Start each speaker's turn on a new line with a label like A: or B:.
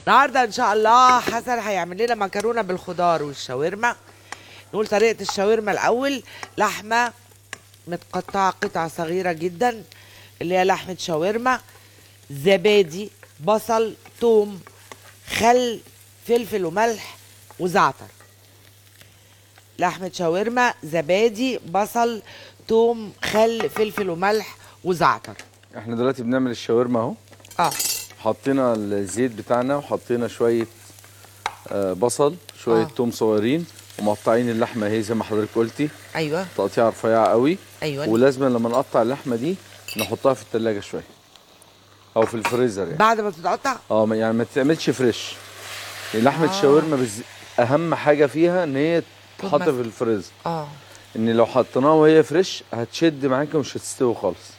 A: النهارده ان شاء الله حسن هيعمل لنا مكرونه بالخضار والشاورما. نقول طريقه الشاورما الاول. لحمه متقطعه قطع صغيره جدا اللي هي لحمه شاورما، زبادي، بصل، توم، خل، فلفل وملح وزعتر. لحمه شاورما، زبادي، بصل، توم، خل، فلفل وملح وزعتر.
B: احنا دلوقتي بنعمل الشاورما اهو. حطينا الزيت بتاعنا وحطينا شويه بصل، شويه توم صغيرين، ومقطعين اللحمه اهي زي ما حضرتك قلتي.
A: ايوه.
B: تقطيعه رفيعه قوي.
A: ايوه.
B: ولازم لما نقطع اللحمه دي نحطها في التلاجة شويه او في الفريزر يعني
A: بعد ما تتقطع.
B: يعني ما تتعملش فريش. يعني لحمه الشاورما اهم حاجه فيها ان هي تتحط في الفريزر. ان لو حطيناها وهي فريش هتشد معاكي ومش هتستوي خالص.